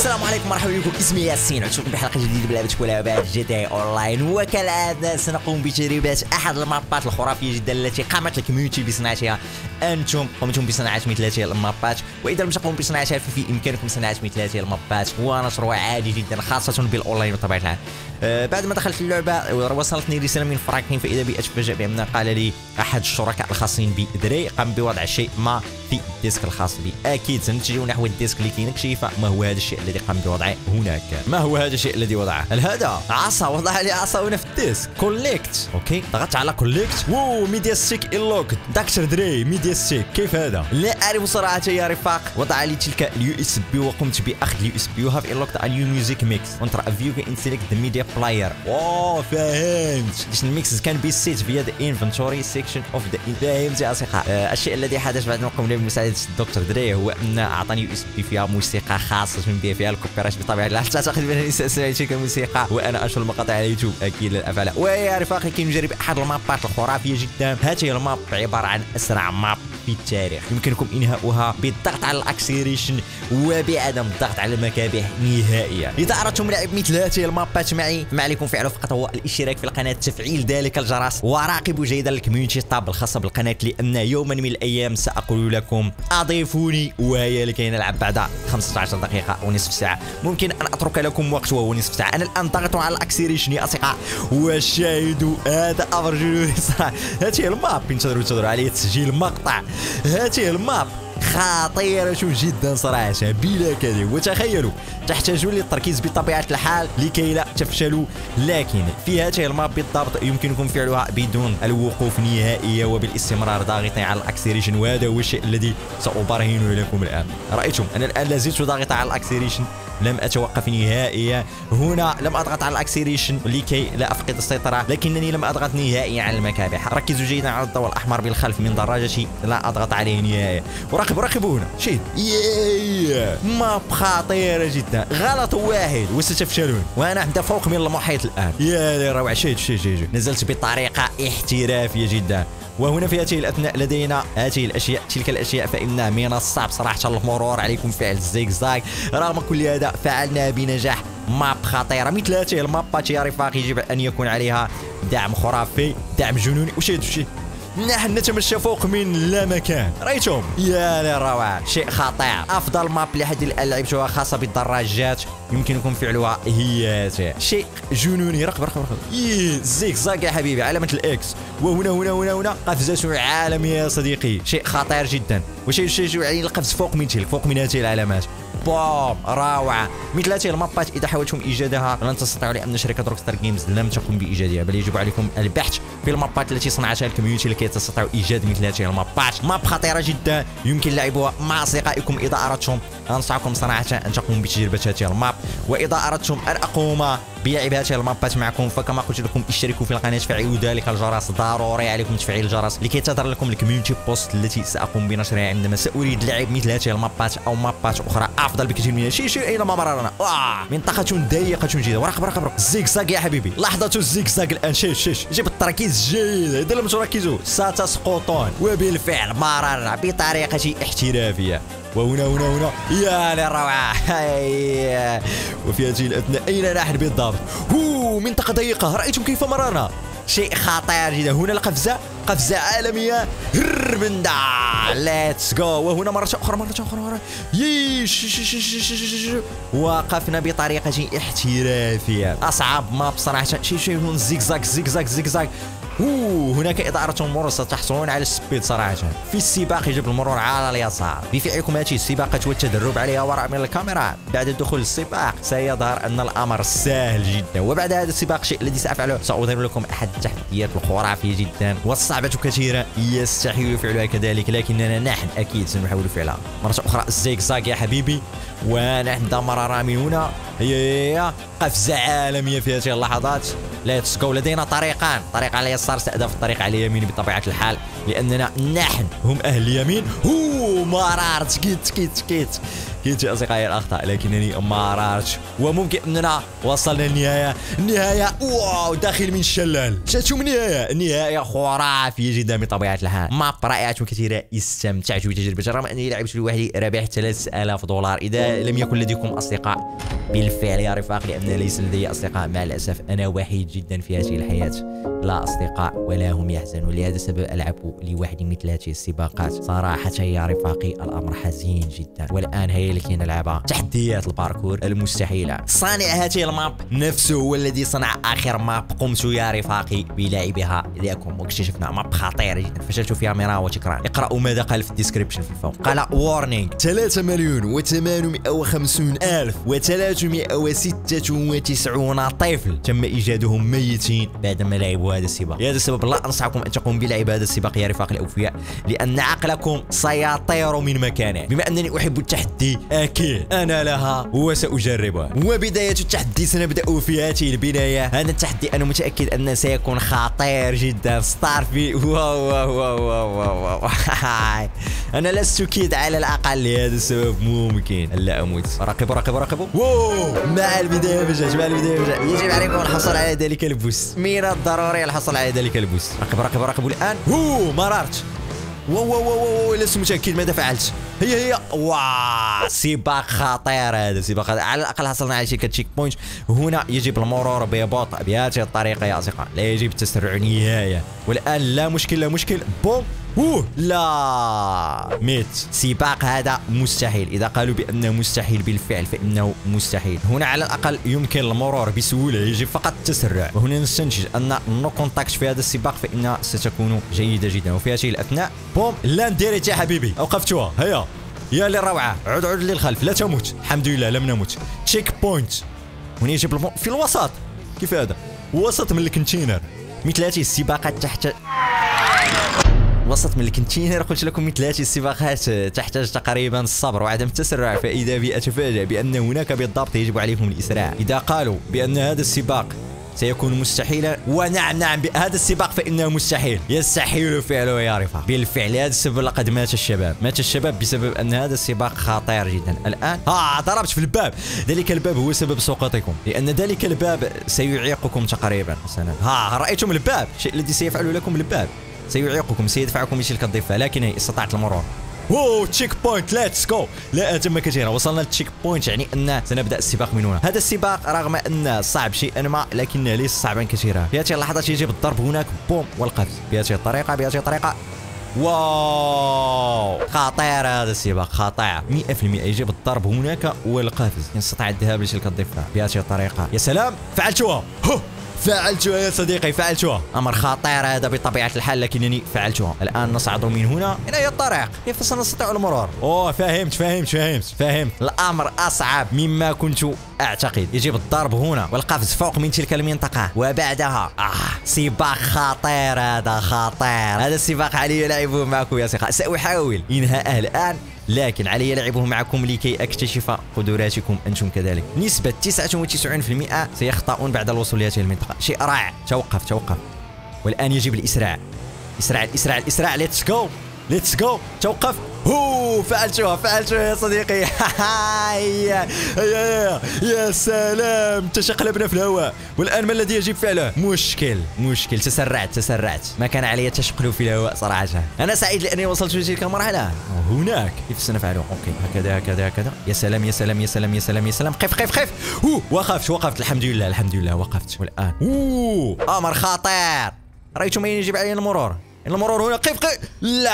السلام عليكم، مرحبا بكم. اسمي ياسين، عدتكم بحلقه جديده بلعبه ولعبات جي تي اي اونلاين. وكالعاده سنقوم بتجربه احد المابات الخرافيه جدا التي قامت الكوميونتي بصناعتها. انتم قمتم بصناعه مثل هذه المابات، واذا لم تقوموا بصناعتها ففي امكانكم صناعه مثل هذه المابات ونشرها عادي جدا، خاصه بالاونلاين بطبيعه الحال. بعد ما دخلت اللعبه وصلتني رساله من فراكين، فاذا بي اتفاجأ بان قال لي احد الشركاء الخاصين بدري قام بوضع شيء ما في الديسك الخاص بي. اكيد سنتجه نحو الديسك لكي نكشف ما هو هذا الشيء الذي قام بوضعه هناك. ما هو هذا الشيء الذي وضعه؟ هذا عصا، وضع لي عصا هنا في الديسك. كوليكت. اوكي، ضغطت على كوليكت. واو، ميديا ستيك انلوكد. دكتور دري ميديا ستيك. كيف هذا؟ لا اعرف صراحه يا رفاق. وضع لي تلك اليو اس بي وقمت باخذ اليو اس بي. يو هاف انلوكد ا نيو ميوزك ميكس وانتر فيو ان سيلكت ذا ميديا بلاير. واو فهمت. This mix can be set via the inventory section of the فهمت يا اصدقاء. الشيء الذي حدث بعد ما قمنا بمساعده الدكتور دري هو ان اعطاني يو اس بي فيها موسيقى خاصه بها فيها الكوبيرايت بطبيعه الحال. تعتقد بانني ساسمع تلك الموسيقى وانا انشر المقاطع على يوتيوب؟ اكيد لا افعل. ويا رفاقي كي نجرب احد المابات الخرافيه جدا. هذه الماب عباره عن اسرع ماب في التاريخ، يمكنكم انهاؤها بالضغط على الاكسلريشن وبعدم الضغط على المكابح نهائيا. اذا اردتم لعب مثل هذه المابات معي ما عليكم فعله فقط هو الاشتراك في القناه، تفعيل ذلك الجرس، وراقبوا جيدا الكوميونتي تاب الخاصه بالقناه، لان يوما من الايام ساقول لكم اضيفوني وهي لكي نلعب بعد 15 دقيقه ونصف ساعه. ممكن ان اترك لكم وقت وهو نصف ساعه. انا الان ضغط على الاكسلريشن يا اصدقاء، وشاهدوا هذا امر جنوني صراحه. هذه الماب انتظروا عليه تسجيل مقطع. هذه الماب خطيرة جدا صراحة بلا كذب، وتخيلوا تحتاجون للتركيز بطبيعة الحال لكي لا تفشلوا، لكن في هذه الماب بالضبط يمكنكم فعلها بدون الوقوف نهائيا وبالاستمرار ضاغطين على الاكسلريشن، وهذا هو الشيء الذي سأبرهنه لكم الآن. رأيتم أنا الآن لازلت ضاغط على الاكسلريشن، لم أتوقف نهائيا. هنا لم أضغط على الاكسلريشن لكي لا أفقد السيطرة، لكنني لم أضغط نهائيا على المكابح. ركزوا جيدا على الضوء الأحمر بالخلف من دراجتي، لا أضغط عليه نهائيا. وراقبوا هنا شيء ماب خطيرة جدا. غلط واحد وستفشلون، وأنا عند فوق من المحيط الآن. يا روعة. شيء نزلت بطريقة احترافية جدا. وهنا في هذه الأثناء لدينا هذه الأشياء، تلك الأشياء فإنها من الصعب صراحة المرور عليكم فعل الزيغزاغ. رغم كل هذا فعلنا بنجاح. ماب خطيرة مثل هذه المابات يا رفاقي يجب أن يكون عليها دعم خرافي، دعم جنوني. وشي نحن نتمشى فوق من لا مكان. رأيتم؟ يا للروعة، شيء خطير. أفضل ماب لحد الآن لعبتها خاصة بالدراجات يمكنكم فعلها هي شيء جنوني. رقب زيغزاغ يا حبيبي، علامة الإكس. وهنا قفزة عالم يا صديقي، شيء خطير جدا. وشيء يعني القفز فوق من هذه العلامات. بوم، روعة. مثل هذه المابات إذا حاولتم إيجادها لن تستطيعوا، لأن شركة روكستار جيمز لم تقم بإيجادها، بل يجب عليكم البحث في المابات التي صنعتها الكوميونتي لكي تستطيعوا إيجاد مثل هذه المابات. ماب خطيرة جدا يمكن لعبها مع أصدقائكم إذا أردتم. أنصحكم صراحة أن تقوموا بتجربة هذه الماب، وإذا أردتم أن أقوم بلعب هذه المابات معكم فكما قلت لكم اشتركوا في القناة، فعلوا ذلك الجرس. ضروري عليكم تفعيل الجرس لكي تظهر لكم الكوميونتي بوست التي سأقوم بنشرها عندما سأريد لعب مثل هذه المابات أو مابات أخرى أفضل بكثير من شيء أينما مررنا. منطقة ضيقة جدا. وراقب الزيغزاغ يا حبيبي، لحظة الزيغزاغ الآن. جيب التركيز جيد، إذا لم تركزوا ستسقطون. وبالفعل مررنا بطريقة احترافية. وهنا يا للروعة. وفي هذه الأثناء أين نحن بالضبط؟ منطقة ضيقة. رأيتم كيف مررنا؟ شيء خطير جدا. هنا القفزة، قفزة عالمية. من دا ليتس جو. وهنا مرة أخرى. وقفنا بطريقة احترافية. أصعب ماب صراحة. شيء هون زيغزاغ. هناك إذا أردتم المرور ستحصلون على السبيد صراحة. في السباق يجب المرور على اليسار. بفعلكم هذه السباقات والتدرب عليها وراء من الكاميرا، بعد دخول السباق سيظهر أن الأمر سهل جدا. وبعد هذا السباق الشيء الذي سأفعله سأظهر لكم أحد التحديات الخرافية جدا والصعبة كثيرا، يستحيل فعلها كذلك، لكننا نحن أكيد سنحاول فعلها. مرة أخرى الزيغزاغ يا حبيبي. ونحن مرة من هنا. هي قفزة عالمية في هذه اللحظات. ليتس جو. لدينا طريقان، طريق على اليسار سأذهب في الطريق على اليمين بطبيعة الحال، لأننا نحن هم أهل اليمين. مرار تكيت كاين اصدقائي الاخطاء لكنني ما رارتش، وممكن اننا وصلنا للنهايه. النهايه واو داخل من الشلال. شفتوا النهايه خرافيه جدا بطبيعه الحال. ماب رائعه كثيره، استمتعت بتجربه رغم انني لعبت لوحدي. ربحت 3000 دولار. اذا لم يكن لديكم اصدقاء بالفعل يا رفاق، لان ليس لدي اصدقاء مع الاسف، انا وحيد جدا في هذه الحياه، لا اصدقاء ولا هم يحزنون. لهذا السبب العب لوحدي مثل هذه السباقات. صراحه يا رفاقي الامر حزين جدا. والان هي اللي نلعبها تحديات الباركور المستحيله. صانع هذه الماب نفسه هو الذي صنع اخر ماب قمت يا رفاقي بلعبها لكم، واكتشفنا ماب خطيره جدا فشلت فيها مرارا وتكرارا. اقرأوا ماذا قال في الديسكريبشن في الفوق. قال وارنينج 3,850,396 طفل تم ايجادهم ميتين بعدما لعبوا هذا السباق. لهذا السبب لا انصحكم ان تقوموا بلعب هذا السباق يا رفاقي الاوفياء، لان عقلكم سيطير من مكانه. بما انني احب التحدي اكيد انا لها وساجربها. وبدايه التحدي سنبدا في هذه البدايه. هذا التحدي انا متاكد انه سيكون خطير جدا. ستار في واو واو واو واو, واو. انا لست كيد على الاقل، لهذا السبب ممكن الا اموت. راقبوا واو. مع البدايه بجاج يجب عليكم الحصول على ذلك البوست. من الضروري الحصول على ذلك البوست. راقبوا الان. مررت. واو لست متاكد ماذا فعلت. هي واو سباق خطير. هذا سباق على الاقل حصلنا على شي تشيك بوينت. هنا يجب المرور ببطء بهذه الطريقه يا اصدقاء، لا يجب التسرع نهايه. والان لا مشكل بوم. لا ميت. سباق هذا مستحيل. اذا قالوا بانه مستحيل بالفعل فانه مستحيل. هنا على الاقل يمكن المرور بسهوله، يجب فقط التسرع. وهنا نستنتج ان نو كونتاكت في هذا السباق فانها ستكون جيده جدا. وفي هذه الاثناء بوم لانديريت يا حبيبي، اوقفتها. هيا يا للروعه. عود للخلف لا تموت. الحمد لله لم نمت. تشيك بوينت. هنا يجب في الوسط. كيف هذا وسط من الكونتينر؟ مثل هذه السباقات تحت وسط من الكونتينر. قلت لكم مثل هذه السباقات تحتاج تقريبا الصبر وعدم التسرع. فاذا بي اتفاجأ بان هناك بالضبط يجب عليكم الاسراع. اذا قالوا بان هذا السباق سيكون مستحيلا، ونعم هذا السباق فانه مستحيل، يستحيل فعله يا رفاق. بالفعل هذا السبب لقد مات الشباب بسبب ان هذا السباق خطير جدا. الان ضربت في الباب. ذلك الباب هو سبب سقوطكم، لان ذلك الباب سيعيقكم تقريبا. حسنا رايتم الباب، الشيء الذي سيفعله لكم الباب سيعيقكم، سيدفعكم الى تلك الضفه، لكن استطعت المرور. تشيك بوينت. ليتس جو. لا اتم كثيرا. وصلنا للتشيك بوينت، يعني ان سنبدا السباق من هنا. هذا السباق رغم ان صعب شيئا ما لكنه ليس صعبا كثيرا. في هذه اللحظات يجب الضرب هناك بوم والقفز بهذه الطريقه. واو خطير هذا السباق، خطير 100%. يجب الضرب هناك والقفز. نستطيع الذهاب لتلك الضفه بهذه الطريقه. يا سلام فعلتها يا صديقي، فعلتها. امر خطير هذا بطبيعه الحال لكنني فعلتها. الان نصعد من هنا. هي الطريق. كيف سنستطيع المرور؟ فهمت. الامر اصعب مما كنت اعتقد. يجب الضرب هنا والقفز فوق من تلك المنطقه وبعدها سباق خطير. هذا خطير. هذا السباق علي لعبه معكم يا اصدقاء. ساحاول انهاءه الان، لكن علي لعبه معكم لكي اكتشف قدراتكم انتم كذلك. نسبة 99% سيخطئون بعد الوصول لهذه المنطقة. شيء رائع. توقف. والآن يجب الإسراع. الإسراع. ليتس جو. توقف. فعلتها يا صديقي. يا سلام تشقلبنا في الهواء. والآن ما الذي يجب فعله؟ مشكل. تسرعت. ما كان علي تشقلب في الهواء صراحة. أنا سعيد لأني وصلت لتلك المرحلة. هناك كيف سنفعله؟ أوكي هكذا. يا سلام. قف. وقفت. الحمد لله وقفت. والآن أمر خطير. رأيتم أين يجب علينا المرور هنا. قف. لا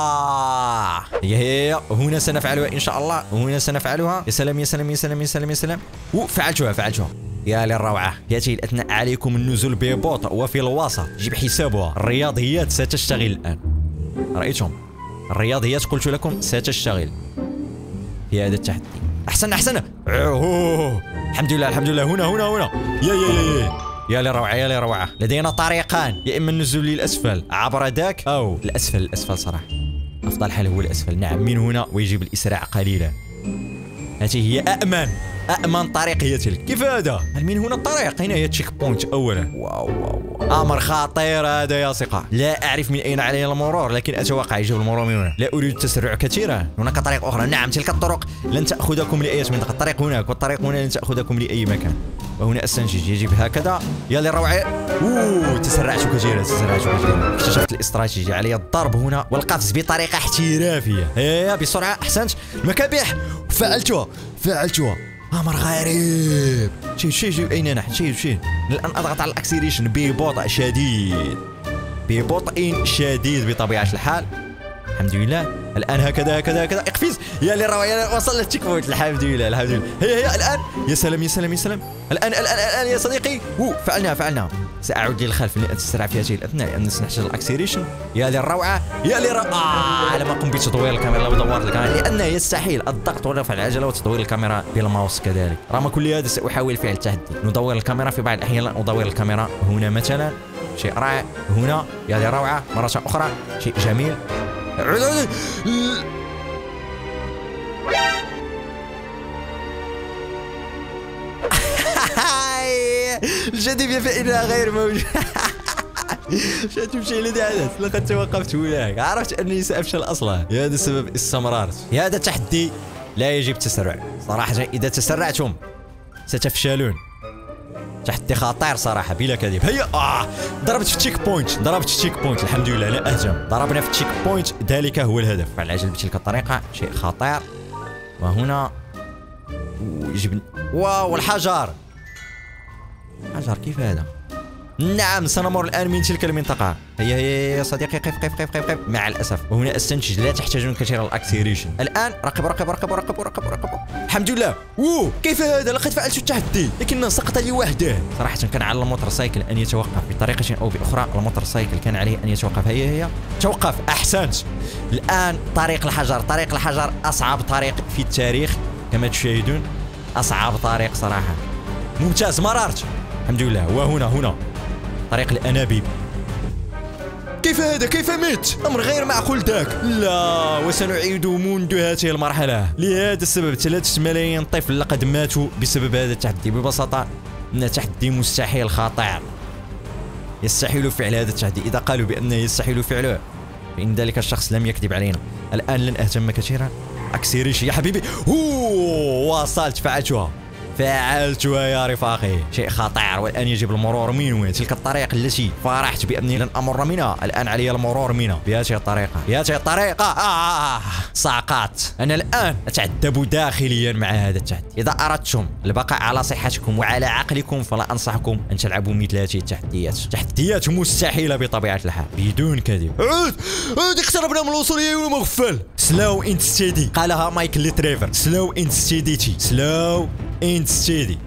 هي هنا سنفعلها ان شاء الله. هنا سنفعلها. يا سلام. فعلتها. يا للروعه. في هذه الاثناء عليكم النزول ببطء وفي الوسط. يجب حسابها. الرياضيات ستشتغل الان. رايتم الرياضيات قلت لكم ستشتغل في هذا التحدي. احسن. الحمد لله. هنا. يا لروعه. لدينا طريقان، يا اما النزول للاسفل عبر ذاك او الاسفل صراحه. افضل حل هو الاسفل. نعم من هنا. ويجب الاسراع قليلا. هذه هي أأمن أأمن طريق هي تلك. كيف هذا؟ هل من هنا الطريق؟ هنا هي تشيك بوينت أولا. واو أمر خطير هذا يا ثقة. لا أعرف من أين علي المرور، لكن أتوقع يجب المرور من هنا. لا أريد التسرع كثيرا. هناك طريق أخرى. نعم تلك الطرق لن تأخذكم لأي منطقة. الطريق هناك والطريق هنا لن تأخذكم لأي مكان. وهنا استنتج يجب هكذا. يا للروعة. تسرعت كثيرا تسرعت كثيرا. اكتشفت الاستراتيجية. علي الضرب هنا والقفز بطريقة احترافية. هيا بسرعة. أحسنت. المكابح فعلتها. أمر غريب. شيء أين نحن؟ شيء الآن أضغط على الأكسيريشن ببطء شديد بطبيعة الحال. الحمد لله. الآن هكذا اقفز. يا للروعة. وصلنا التشيك بوينت. الحمد لله. هيا الآن. يا سلام. الآن يا صديقي. فعلنا. سأعود للخلف لأتسرع في هذه الأثناء لأن سنحتاج الأكسيريشن. يا للروعة. لما قم بتطوير الكاميرا لو دورت الكاميرا لأنه يستحيل الضغط ورفع العجلة وتدوير الكاميرا بالماوس كذلك. رغم كل هذا سأحاول فعل التحدي. ندور الكاميرا في بعض الأحيان ندور الكاميرا هنا مثلا. شيء رائع. هنا يا للروعة. مرة أخرى. شيء جميل. الجاذبية فإنها غير موجودة. تمشي إلى دعس. لقد توقفت هناك. عرفت أنني سأفشل أصلا. لهذا السبب استمررت. هذا التحدي لا يجب التسرع صراحة. إذا تسرعتم ستفشلون. تحدي خطير صراحة بلا كذب. هيا ضربت في التشيك بوينت. الحمد لله لا أهجم. ضربنا في التشيك بوينت. ذلك هو الهدف. فعل العجل بتلك الطريقة. شيء خطير. وهنا يجب. واو الحجر. كيف هذا؟ نعم سنمر الآن من تلك المنطقة. هيا يا صديقي. قف. مع الأسف. وهنا استنتج لا تحتاجون كثيرا الأكسيريشن. الآن رقب. الحمد لله. كيف هذا؟ لقد فعلت التحدي لكن سقط لي وحده. صراحة كان على الموتورسايكل أن يتوقف بطريقة أو بأخرى. الموتورسايكل كان عليه أن يتوقف. هيا توقف. أحسنت. الآن طريق الحجر أصعب طريق في التاريخ كما تشاهدون. أصعب طريق صراحة. ممتاز. مررت الحمد لله. وهنا طريق الأنابيب. كيف هذا؟ كيف مت؟ أمر غير معقول ذاك. لا وسنعيد منذ هذه المرحلة. لهذا السبب 3 ملايين طفل لقد ماتوا بسبب هذا التحدي. ببساطة إنه تحدي مستحيل خطير. يستحيل فعل هذا التحدي. إذا قالوا بأنه يستحيل فعله فإن ذلك الشخص لم يكذب علينا. الآن لن أهتم كثيرا. أكسيريش يا حبيبي. وصلت. فعلتها يا رفاقي. شيء خطير. والآن يجب المرور من وين؟ تلك الطريق التي فرحت بأني لن أمر منها. الآن علي المرور منها بهذه الطريقة. سقطت. أنا الآن أتعذب داخليا مع هذا التحدي. إذا أردتم البقاء على صحتكم وعلى عقلكم فلا أنصحكم أن تلعبوا مثل هذه التحديات. تحديات مستحيلة بطبيعة الحال بدون كذب. عود اقتربنا من الوصول يا مغفل. سلو اند ستيدي قالها مايكل لتريفر. سلو اند ستيدي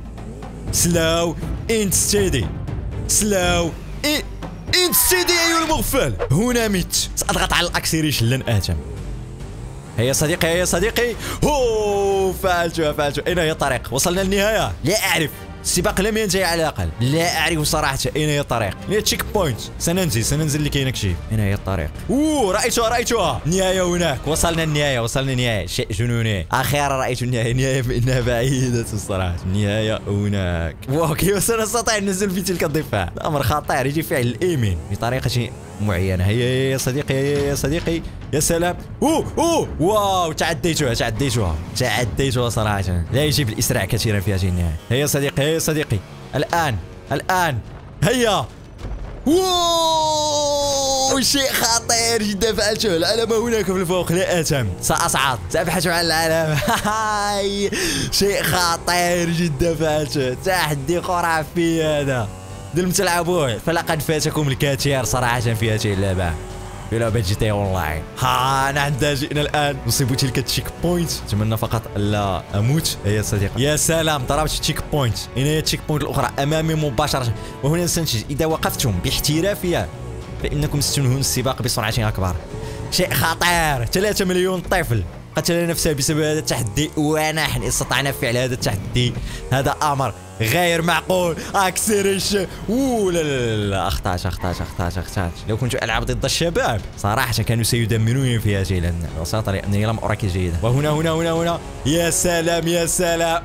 أيها المغفل. هنا مت. سأضغط على الأكسيريشن لن أهتم. هيا صديقي. فعلت. أين هي الطريق؟ وصلنا للنهاية. لا أعرف. السباق لم ينتهي على الأقل. لا أعرف صراحة أين هي الطريق. هي تشيك بوينت. سننزل لكي نكشف. أين هي الطريق؟ رأيتها. النهاية هناك. وصلنا النهاية. شيء جنوني. أخيرا رأيت النهاية فإنها بعيدة الصراحة. النهاية هناك. كيف سنستطيع النزول في تلك الضفة؟ أمر خطير. يجي فعل الإيمين بطريقة معينة. هيا يا صديقي. يا سلام. واو تعديتها صراحة. لا يجب الإسراع كثيرا في هذه النهاية. هيا صديقي. الآن. هيا. شيء خطير جدا فعلته. العلامة هناك في الفوق. لا أتم. سأصعد. سأبحث عن العلامة. شيء خطير جدا فعلته. تحدي خرافي هذا. لم تلعبوه فلقد فاتكم الكثير صراحة في هذه اللعبة. في لعبة جي تي اونلاين. نحن جئنا الآن نصيب تلك التشيك بوينت. أتمنى فقط ألا أموت. يا صديقي. يا سلام. ضربت التشيك بوينت. هنا هي التشيك بوينت الأخرى أمامي مباشرة. وهنا نستنتج إذا وقفتم باحترافية فإنكم ستنهون السباق بسرعة أكبر. شيء خطير. 3 مليون طفل قتل نفسه بسبب هذا التحدي ونحن استطعنا فعل هذا التحدي. هذا أمر غير معقول. اكسرش لا لا لا، اخطات. لو كنت العب ضد الشباب صراحه كانوا سيدمروني في هذه اللعبه ببساطه، لانني لم اراك جيدا. وهنا هنا هنا هنا يا سلام يا سلام.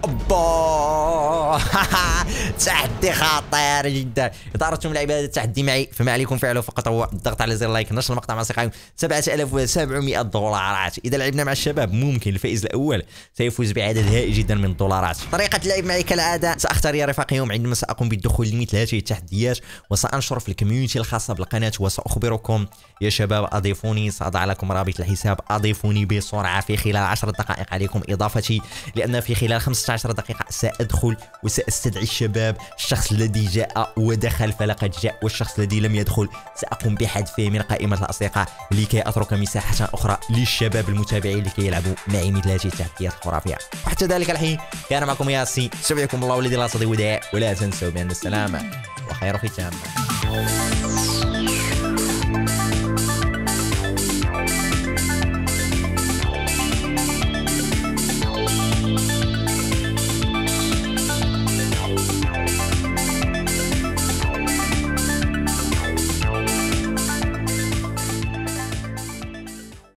تحدي خطير جدا. اذا اردتم لعب هذا التحدي معي فما عليكم فعله فقط هو الضغط على زر لايك، نشر المقطع مع اصدقائكم. 7700 دولارات. اذا لعبنا مع الشباب ممكن الفائز الاول سيفوز بعدد هائل جدا من الدولارات. طريقه اللعب معي كالعاده، ساختار يا رفاقي يوم عندما ساقوم بالدخول لمثل هذه التحديات، وسانشر في الكوميونتي الخاصه بالقناه، وساخبركم يا شباب اضيفوني، ساضع لكم رابط الحساب، اضيفوني بسرعه في خلال 10 دقائق عليكم اضافتي، لان في خلال 15 دقيقه سادخل وساستدعي الشباب. الشخص الذي جاء ودخل فلقد جاء، والشخص الذي لم يدخل ساقوم بحذفه من قائمه الاصدقاء لكي اترك مساحه اخرى للشباب المتابعين لكي يلعبوا معي مثل هذه التحديات الخرافيه. وحتى ذلك الحين كان معكم ياسين، سبحكم الله والذي لا صديق وداع، ولا تنسوا بان السلامه وخير ختام.